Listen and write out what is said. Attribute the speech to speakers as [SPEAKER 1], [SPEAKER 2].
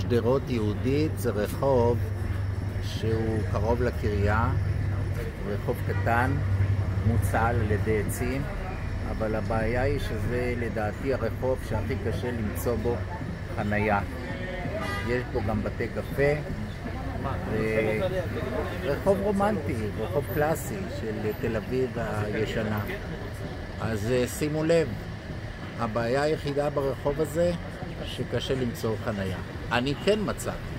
[SPEAKER 1] שדרות יהודית זה רחוב שהוא קרוב לקריה, רחוב קטן, מוצל על ידי עצים, אבל הבעיה היא שזה לדעתי הרחוב שהכי קשה למצוא בו חנייה. יש פה גם בתי קפה, רחוב רומנטי, רחוב קלאסי של תל אביב הישנה. אז שימו לב, הבעיה היחידה ברחוב הזה שקשה למצוא חנייה. אני כן מצאתי.